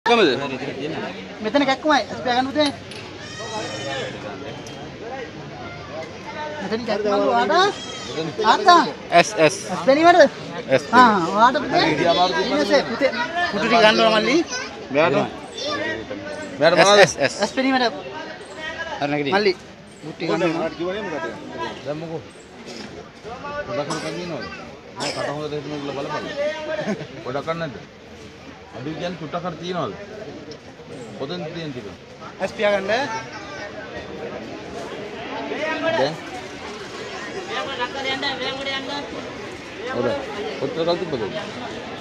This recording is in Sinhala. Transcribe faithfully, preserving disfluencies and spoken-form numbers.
කොහමද? මෙතන කැක්කමයි. ස්පෙයා ගන්න පුතේ. මෙතන කැක්කමලු ආඩා. ආතා. S S. ස්පෙනිවද? S. ආ වාඩ පුතේ. ඉන්නසේ පුතේ. පුටු ටික ගන්නවා මල්ලි. මෙයාට මෙයාට මොනවද? S S. ස්පෙනිවද? අර නැගිටි. මල්ලි. පුටු ටික ගන්නවා. දැන් මොකෝ? පොඩක් කරගෙන ඉන්නවද? මම කට හොඳට හිටම ඉන්න බලපන්. පොඩක් කරන්න නැද්ද? අඩු කියන්නේ චුට්ටක් කර තියනවද? පොතෙන් තියෙන ටික. ස්පෙයා ගන්න. දැන් ඔද කොච්චර කල් තිබ්බද?